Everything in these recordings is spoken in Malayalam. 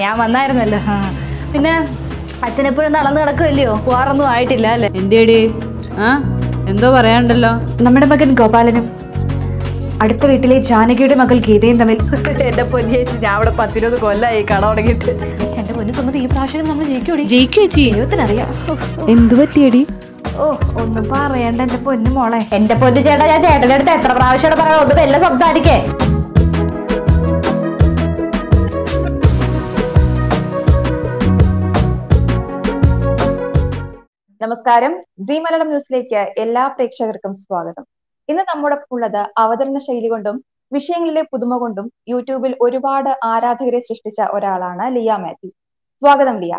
ഞാൻ വന്നായിരുന്നല്ലോ. പിന്നെ അച്ഛനെപ്പോഴും നടന്നു നടക്കുമല്ലയോ, പോവാറൊന്നും ആയിട്ടില്ല അല്ലേ? എന്തേടി എന്തോ പറയാണ്ടല്ലോ. നമ്മുടെ മകൻ ഗോപാലനും അടുത്ത വീട്ടിലെ ജാനകിയുടെ മകൾ ഗീതയും തമ്മിൽ. എന്റെ പൊന്നു ചേച്ചി, ഞാൻ അവിടെ 10-20 കൊല്ലമായി കട തുടങ്ങിയിട്ട്. എന്റെ പൊന്നു സുമതി, ഈ പ്രാവശ്യം നമ്മൾ ജയിക്കും ചേച്ചി. ദൈവത്തിനറിയാം. എന്തു പറ്റിയടി? ഓ, ഒന്നും പറയണ്ട എന്റെ പൊന്നു മോളെ. എന്റെ പൊന്നു ചേട്ടാ, ഞാൻ ചേട്ടന്റെ അടുത്ത് എത്ര പ്രാവശ്യം പറയാം, ഒന്ന് വല്ല സംസാരിക്കേ. നമസ്കാരം, സീ മലയാളം ന്യൂസിലേക്ക് എല്ലാ പ്രേക്ഷകർക്കും സ്വാഗതം. ഇന്ന് നമ്മുടെ ഉള്ളത് അവതരണ ശൈലി കൊണ്ടും വിഷയങ്ങളിലെ പുതുമ കൊണ്ടും യൂട്യൂബിൽ ഒരുപാട് ആരാധകരെ സൃഷ്ടിച്ച ഒരാളാണ് ലിയ മാത്യു. സ്വാഗതം ലിയ.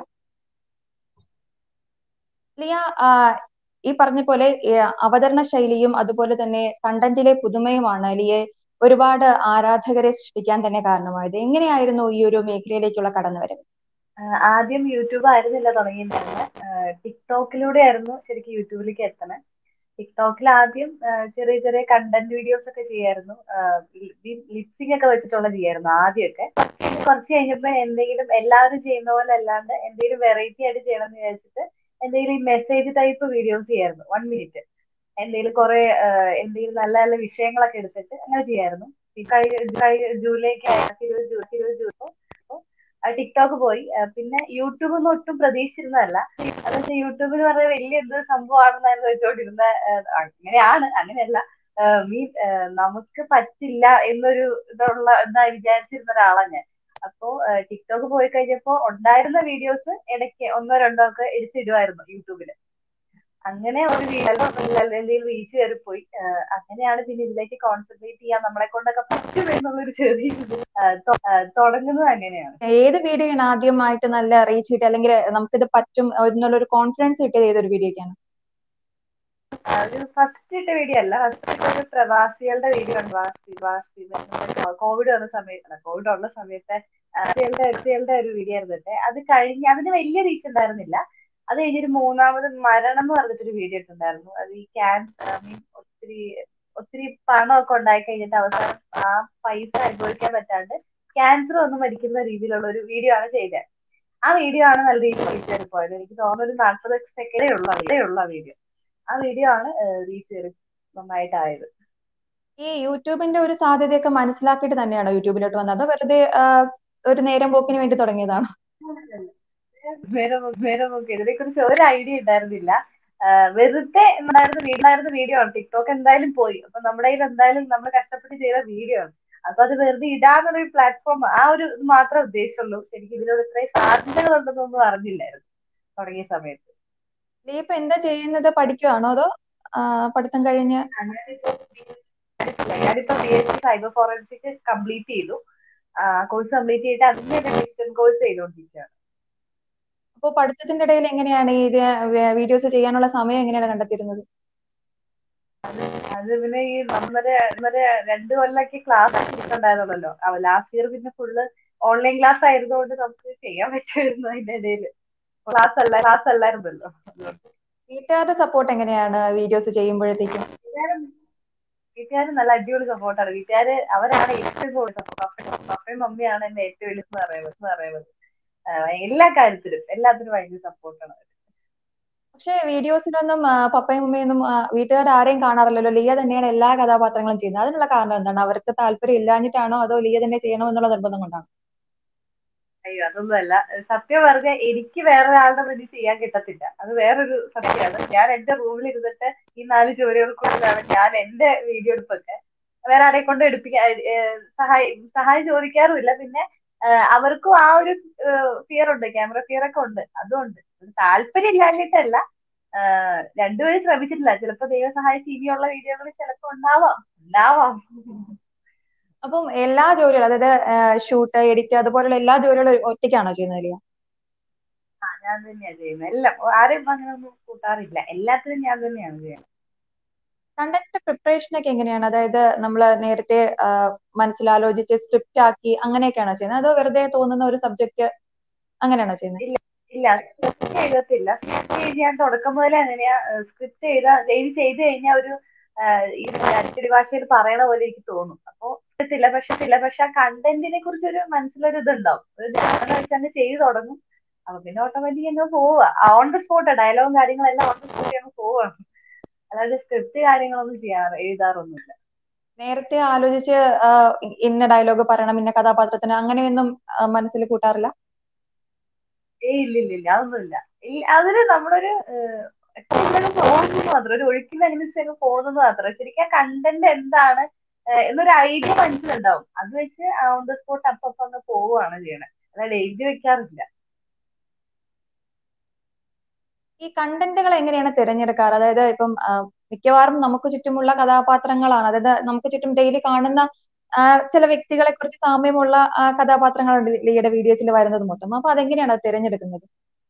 ലിയ, ഈ പറഞ്ഞ പോലെ അവതരണ ശൈലിയും അതുപോലെ തന്നെ കണ്ടന്റിലെ പുതുമയുമാണ് ലിയെ ഒരുപാട് ആരാധകരെ സൃഷ്ടിക്കാൻ തന്നെ കാരണമായത്. എങ്ങനെയായിരുന്നു ഈ ഒരു മേഖലയിലേക്കുള്ള കടന്നുവരവ്? ആദ്യം യൂട്യൂബ് ആയിരുന്നില്ല തുടങ്ങിയിട്ടുണ്ടായിരുന്നത്, ടിക്ടോക്കിലൂടെ ആയിരുന്നു ശരിക്കും യൂട്യൂബിലേക്ക് എത്തണേ. ടിക്ടോക്കിൽ ആദ്യം ചെറിയ ചെറിയ കണ്ടന്റ് വീഡിയോസ് ഒക്കെ ചെയ്യായിരുന്നു, ലിപ്സിംഗ് ഒക്കെ വെച്ചിട്ടുള്ള ചെയ്യായിരുന്നു ആദ്യമൊക്കെ. കുറച്ച് കഴിഞ്ഞപ്പോ എന്തെങ്കിലും എല്ലാവരും ചെയ്യുന്ന പോലെ അല്ലാണ്ട് എന്തെങ്കിലും വെറൈറ്റി ആയിട്ട് ചെയ്യണം എന്ന് വിചാരിച്ചിട്ട് എന്തെങ്കിലും മെസ്സേജ് ടൈപ്പ് വീഡിയോസ് ചെയ്യായിരുന്നു. 1 മിനിറ്റ് എന്തെങ്കിലും കുറെ എന്തെങ്കിലും നല്ല നല്ല വിഷയങ്ങളൊക്കെ എടുത്തിട്ട് അങ്ങനെ ചെയ്യായിരുന്നു. ജൂലൈക്ക് 2020 ടിക്ടോക്ക് പോയി. പിന്നെ യൂട്യൂബ് ഒന്നും ഒട്ടും പ്രതീക്ഷിച്ചിരുന്നതല്ല. അതെന്ന് യൂട്യൂബ് എന്ന് പറഞ്ഞാൽ വലിയ എന്ത് സംഭവമാണെന്നായിരുന്നു വെച്ചോണ്ടിരുന്ന. അങ്ങനെയല്ല, നമുക്ക് പറ്റില്ല എന്നൊരു എന്താ വിചാരിച്ചിരുന്ന ഒരാളാണ് ഞാൻ. അപ്പോ ടിക്ടോക്ക് പോയി കഴിഞ്ഞപ്പോ ഉണ്ടായിരുന്ന വീഡിയോസ് ഇടയ്ക്ക് 1-2 ഒക്കെ എടുത്തിടുമായിരുന്നു യൂട്യൂബില്. അങ്ങനെ ഒരു എന്തെങ്കിലും റീച്ച് കയറിപ്പോയി. അങ്ങനെയാണ് പിന്നെ ഇതിലേക്ക് കോൺസെൻട്രേറ്റ് ചെയ്യാൻ നമ്മളെ കൊണ്ടൊക്കെ പറ്റും എന്നുള്ളൊരു ചെറിയ തുടങ്ങുന്നത് അങ്ങനെയാണ്. ഏത് വീഡിയോ ആണ് ആദ്യമായിട്ട് നല്ല റീച്ച് കിട്ടിയത്, അല്ലെങ്കിൽ നമുക്കിത് പറ്റും എന്നുള്ളൊരു കോൺഫിഡൻസ് കിട്ടിയത് ഏതൊരു വീഡിയോക്കാണ്? അത് ഫസ്റ്റ് ഇട്ട വീഡിയോ അല്ല, ഫസ്റ്റ് ഒരു പ്രവാസികളുടെ വീഡിയോ ഉണ്ട്. കോവിഡ് ഉള്ള സമയത്തെ ഒരു വീഡിയോ ആയിരുന്നിട്ട്. അത് കഴിഞ്ഞ് അതിന് വലിയ റീച്ച് ഉണ്ടായിരുന്നില്ല. അത് കഴിഞ്ഞൊരു മൂന്നാമത് മരണം എന്ന് പറഞ്ഞിട്ടൊരു വീഡിയോ ഇട്ടുണ്ടായിരുന്നു. അത് ഈ ക്യാൻസർ ഒത്തിരി പണമൊക്കെ ഉണ്ടായി കഴിഞ്ഞിട്ട് അവസാനം ആ പൈസ അനുഭവിക്കാൻ പറ്റാണ്ട് ക്യാൻസർ വന്ന് മരിക്കുന്ന രീതിയിലുള്ള ഒരു വീഡിയോ ആണ് ചെയ്തത്. ആ വീഡിയോ ആണ് നല്ല രീതിയിൽ റീച്ച് കയറി പോയത്. എനിക്ക് തോന്നുന്നു ഒരു 40 സെക്കൻഡേ ഉള്ള വീഡിയോ. ആ വീഡിയോ ആണ് റീച്ച് കയറി നന്നായിട്ടായത്. ഈ യൂട്യൂബിന്റെ ഒരു സാധ്യതയൊക്കെ മനസ്സിലാക്കിയിട്ട് തന്നെയാണോ യൂട്യൂബിലോട്ട് വന്നത്, അതോ വെറുതെ ഒരു നേരം പോക്കിന് വേണ്ടി തുടങ്ങിയതാണോ? ഇതിനെ കുറിച്ച് ഒരു ഐഡിയ ഉണ്ടായിരുന്നില്ല. വെറുതെ ഉണ്ടായിരുന്ന വീഡിയോ ആണ്. ടിക്ടോക്ക് എന്തായാലും പോയി. അപ്പൊ നമ്മുടെ കയ്യിൽ എന്തായാലും നമ്മൾ കഷ്ടപ്പെട്ട് ചെയ്ത വീഡിയോ ആണ്. അപ്പൊ അത് വെറുതെ ഇടാന്നൊരു പ്ലാറ്റ്ഫോം, ആ ഒരു ഇത് മാത്രമേ ഉദ്ദേശിച്ചുള്ളൂ. എനിക്ക് ഇതിനോട് ഇത്രയും സാധ്യതകളുണ്ടെന്നൊന്നും അറിഞ്ഞില്ലായിരുന്നു തുടങ്ങിയ സമയത്ത്. നീ ഇപ്പൊ എന്താ ചെയ്യുന്നത്, പഠിക്കുവാണോ അതോ പഠിത്തം കഴിഞ്ഞ്? ഞാനിപ്പോ BSc സൈബർ ഫോറൻസിക് കംപ്ലീറ്റ് ചെയ്തു. കോഴ്സ് കംപ്ലീറ്റ് ചെയ്തിട്ട് അതിന്റെ ഡിസ്റ്റൻസ് കോഴ്സ് ചെയ്തുകൊണ്ടിരിക്കുകയാണ്. അപ്പോൾ പഠിത്തത്തിന്റെ ഇടയിൽ എങ്ങനെയാണ് ഈ വീഡിയോസ് ചെയ്യാനുള്ള സമയം എങ്ങനെയാണ് കണ്ടെത്തിയിരുന്നത്? അത് പിന്നെ ഈ നമ്മുടെ 2 കൊല്ലൊക്കെ ക്ലാസ് ഉണ്ടായിരുന്നല്ലോ. ലാസ്റ്റ് ഇയർ പിന്നെ ഫുള്ള് ഓൺലൈൻ ക്ലാസ് ആയതുകൊണ്ട് നമുക്ക് ചെയ്യാൻ പറ്റുമായിരുന്നു. അതിന്റെ ഇടയിൽ ക്ലാസ് അല്ലായിരുന്നല്ലോ. വീട്ടുകാരുടെ സപ്പോർട്ട് എങ്ങനെയാണ് വീഡിയോസ് ചെയ്യുമ്പോഴത്തേക്കും? വീട്ടുകാർ നല്ല അടിപൊളി സപ്പോർട്ടാണ്. അവരാണ് ഏറ്റവും കൂടുതൽ പപ്പയും മമ്മിയാണ് എന്നെ ഏറ്റവും വലിയ പറയുന്നത്. എല്ലാത്തിനും ഭയങ്കര സപ്പോർട്ടാണ്. പക്ഷെ വീഡിയോസിലൊന്നും പപ്പയും മമ്മിയൊന്നും വീട്ടുകാർ ആരെയും കാണാറില്ലല്ലോ. ലിയ തന്നെയാണ് എല്ലാ കഥാപാത്രങ്ങളും ചെയ്യുന്നത്. അതിനുള്ള കാരണം എന്താണ്? അവർക്ക് താല്പര്യം ഇല്ലാഞ്ഞിട്ടാണോ അതോ ലിയ തന്നെ ചെയ്യണോ എന്നുള്ള നിർബന്ധം കൊണ്ടാണോ? അയ്യോ, അതൊന്നുമല്ല. സത്യം പറഞ്ഞ എനിക്ക് വേറൊരാളുടെ മുന്നിൽ ചെയ്യാൻ കിട്ടത്തില്ല. അത് വേറൊരു സത്യമാണ്. ഞാൻ എന്റെ റൂമിൽ ഇരുന്നിട്ട് ഈ 4 ജോലികൾക്കുള്ളിലാണ് ഞാൻ എന്റെ വീഡിയോ എടുപ്പൊക്കെ. വേറെ ആരെ കൊണ്ട് സഹായം ചോദിക്കാറുമില്ല. പിന്നെ അവർക്കും ആ ഒരു ഫിയർ ഉണ്ട്, ക്യാമറ ഫിയർ ഒക്കെ ഉണ്ട്. അതുകൊണ്ട് താല്പര്യം ഇല്ലാഞ്ഞിട്ടല്ല, രണ്ടുപേരും ശ്രമിച്ചിട്ടില്ല. ചിലപ്പോ ദൈവം സഹായിച്ച് ഇനിയുള്ള വീഡിയോകൾ ചിലപ്പോ ഉണ്ടാവാം. അപ്പം എല്ലാ ജോലികളും, അതായത് ഷൂട്ട്, എഡിറ്റ് അതുപോലുള്ള എല്ലാ ജോലികളും ഒറ്റയ്ക്കാണോ ചെയ്യുന്നത് ലിയ? ഞാൻ തന്നെയാണ് ചെയ്യുന്നത്. എല്ലാം ആരും അങ്ങനെ ഒന്നും കൂട്ടാറില്ല. എല്ലാത്തിനും ഞാൻ തന്നെയാണ് ചെയ്യുന്നത്. കണ്ടന്റ് പ്രിപ്പറേഷൻ ഒക്കെ എങ്ങനെയാണ്? അതായത് നമ്മൾ നേരത്തെ മനസ്സിലാലോചിച്ച് സ്ക്രിപ്റ്റ് ആക്കി അങ്ങനെയൊക്കെയാണോ ചെയ്യുന്നത്, അതോ വെറുതെ തോന്നുന്ന ഒരു സബ്ജക്ട് അങ്ങനെയാണോ ചെയ്യുന്നത്? ഇല്ല, സ്ക്രിപ്റ്റ് ചെയ്തിട്ടില്ല. സ്ക്രിപ്റ്റ് ചെയ്ത് ഞാൻ തുടക്കം മുതലേ അങ്ങനെയാ. സ്ക്രിപ്റ്റ് ചെയ്ത് കഴിഞ്ഞാൽ ഒരു ഈ അച്ചടി ഭാഷയിൽ പറയണ പോലെ എനിക്ക് തോന്നും. അപ്പോ പക്ഷെ ആ കണ്ടന്റിനെ കുറിച്ച് ഒരു മനസ്സിലൊരു ഇതുണ്ടാവും. ഒരു ധ്യാനം വെച്ച് അങ്ങ് ചെയ്തു തുടങ്ങും. അപ്പൊ പിന്നെ ഓട്ടോമാറ്റിക് അങ്ങ് പോവുക. ഓൺ ദ സ്പോട്ട് ഡയലോഗും കാര്യങ്ങളെല്ലാം ഓൺ ദ സ്പോട്ട് അങ്ങ് പോവാണ്. അതായത് സ്ക്രിപ്റ്റ് കാര്യങ്ങളൊന്നും എഴുതാറൊന്നുമില്ല. നേരത്തെ ആലോചിച്ച് ഇന്ന ഡയലോഗ് പറയണം, ഇന്ന കഥാപാത്രത്തിന് അങ്ങനെയൊന്നും മനസ്സിൽ കൂട്ടാറില്ല? ഇല്ല അതൊന്നുമില്ല. അതിന് നമ്മളൊരു പോകുന്നത് മാത്രം, ഒരു ഒഴുക്കിനനുസരിച്ച് പോകുന്നത് മാത്രം. ശരിക്കും ആ കണ്ടന്റ് എന്താണ് എന്നൊരു ഐഡിയ മനസ്സിലുണ്ടാവും. അത് വെച്ച് ഓൺ ദ സ്പോട്ട് അപ്പൊ അങ്ങ് പോവുകയാണ് ചെയ്യണത്. അതായത് എഴുതി വെക്കാറില്ല. ഈ കണ്ടന്റുകൾ എങ്ങനെയാണ് തിരഞ്ഞെടുക്കാറ്? അതായത് ഇപ്പം മിക്കവാറും നമുക്ക് ചുറ്റുമുള്ള കഥാപാത്രങ്ങളാണ്, അതായത് നമുക്ക് ചുറ്റും ഡെയിലി കാണുന്ന ചില വ്യക്തികളെ കുറിച്ച് സാമ്യമുള്ള കഥാപാത്രങ്ങളുണ്ട് ലിയുടെ വീഡിയോസിൽ വരുന്നത് മൊത്തം. അപ്പൊ അതെങ്ങനെയാണ് അത് തിരഞ്ഞെടുക്കുന്നത്?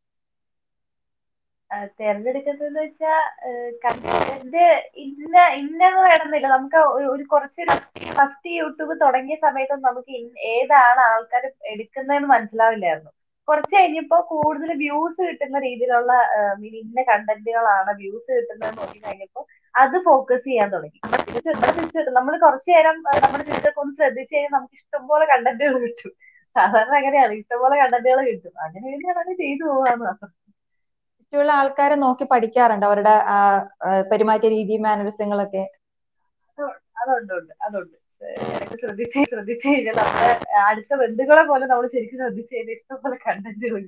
തെരഞ്ഞെടുക്കുന്നതെന്ന് വെച്ചാൽ കണ്ടന്റ് ഇന്നത് വേണമെന്നില്ല. നമുക്ക് ഒരു കുറച്ച് ഫസ്റ്റ് യൂട്യൂബ് തുടങ്ങിയ സമയത്ത് നമുക്ക് ഏതാണ് ആൾക്കാർ എടുക്കുന്നതെന്ന് മനസ്സിലാവില്ലായിരുന്നു. കുറച്ച് കഴിഞ്ഞപ്പോ കൂടുതൽ വ്യൂസ് കിട്ടുന്ന രീതിയിലുള്ള ഇന്ന കണ്ടന്റുകളാണ് വ്യൂസ് കിട്ടുന്നത് നോക്കി കഴിഞ്ഞപ്പോ അത് ഫോക്കസ് ചെയ്യാൻ തുടങ്ങി. നമ്മൾ കുറച്ചു നേരം നമ്മുടെ ചുറ്റൊക്കെ ഒന്ന് ശ്രദ്ധിച്ചു കഴിഞ്ഞാൽ നമുക്ക് ഇഷ്ടംപോലെ കണ്ടന്റുകൾ കിട്ടും. സാധാരണ അങ്ങനെയാണ്, ഇഷ്ടംപോലെ കണ്ടന്റുകൾ കിട്ടും. അങ്ങനെ വേണ്ടി അതങ്ങ് ചെയ്തു പോകാന്ന് മാത്രം. ചുറ്റുമുള്ള ആൾക്കാരെ നോക്കി പഠിക്കാറുണ്ട്, അവരുടെ പെരുമാറ്റ രീതി, മാനറിസങ്ങളൊക്കെ? അതുണ്ട്. ശ്രദ്ധിച്ചു കഴിഞ്ഞാൽ നമ്മുടെ അടുത്ത ബന്ധുക്കളെ പോലെ നമ്മൾ ശരിക്കും ശ്രദ്ധിച്ചു കഴിഞ്ഞാൽ ഇഷ്ടംപോലെ കണ്ടന്റുകൾ.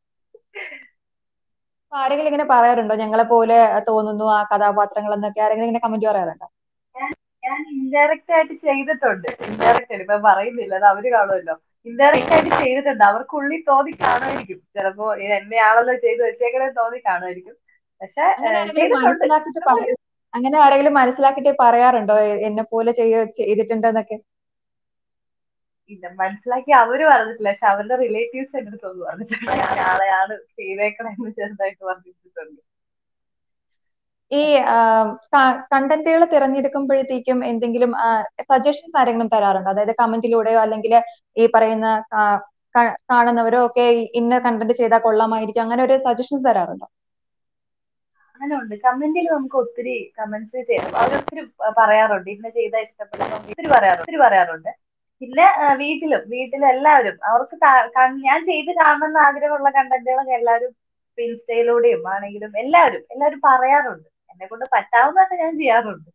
ആരെങ്കിലും ഇങ്ങനെ പറയാറുണ്ടോ ഞങ്ങളെ പോലെ തോന്നുന്നു ആ കഥാപാത്രങ്ങൾ എന്നൊക്കെ? ആരെങ്കിലും ഇങ്ങനെ കമന്റ് പറയാറുണ്ടോ? ഞാൻ ഇൻഡയറക്റ്റ് ആയിട്ട് ചെയ്തിട്ടുണ്ട്. ഇൻഡയറക്റ്റ് ആയിട്ട് ഇപ്പൊ പറയുന്നില്ല, അത് അവര് കാണുമല്ലോ. ഇൻഡയറക്റ്റ് ആയിട്ട് ചെയ്തിട്ടുണ്ട്. അവർക്കുള്ളിൽ തോന്നി കാണുമായിരിക്കും. ചിലപ്പോ എന്നെയാണല്ലോ ചെയ്ത് വെച്ചേക്കണേ തോന്നി കാണുമായിരിക്കും. പക്ഷെ ചെയ്തിട്ടുണ്ട്. അങ്ങനെ ആരെങ്കിലും മനസ്സിലാക്കിട്ട് പറയാറുണ്ടോ എന്നെ പോലെ ചെയ്തിട്ടുണ്ടെന്നൊക്കെ? ഇല്ല, മനസ്സിലാക്കി അവര് പറഞ്ഞിട്ടില്ല. പക്ഷെ അവരുടെ റിലേറ്റീവ്സ് എന്റെ അടുത്ത് ഒന്ന് പറഞ്ഞിട്ടുണ്ട്, ആളെയാണ് ചെയ്തേക്കണെന്ന് ചെറുതായിട്ട് പറഞ്ഞിട്ടുണ്ട്. ഈ കണ്ടന്റുകൾ തിരഞ്ഞെടുക്കുമ്പോഴത്തേക്കും എന്തെങ്കിലും സജഷൻസ് ആരെങ്കിലും തരാറുണ്ടോ? അതായത് കമന്റിലൂടെയോ അല്ലെങ്കിൽ ഈ പറയുന്ന കാണുന്നവരോ ഒക്കെ ഇന്ന കണ്ടന്റ് ചെയ്താൽ കൊള്ളാമായിരിക്കും, അങ്ങനെ ഒരു സജഷൻസ് തരാറുണ്ടോ? അങ്ങനെ ഉണ്ട്. കമന്റിൽ നമുക്ക് ഒത്തിരി കമന്റ്സ് ചെയ്യും. അവരൊത്തിരി പറയാറുണ്ട് ഇന്ന ചെയ്താൽ ഇഷ്ടപ്പെടുന്നു, ഒത്തിരി പറയാറുണ്ട്. പിന്നെ വീട്ടിലും എല്ലാവരും അവർക്ക് ഞാൻ ചെയ്ത് കാണണമെന്ന് ആഗ്രഹമുള്ള കണ്ടന്റുകളൊക്കെ എല്ലാവരും ഇൻസ്റ്റയിലൂടെയും ആണെങ്കിലും എല്ലാവരും പറയാറുണ്ട്. എന്നെ കൊണ്ട് പറ്റാവുന്നതൊക്കെ ഞാൻ ചെയ്യാറുണ്ട്.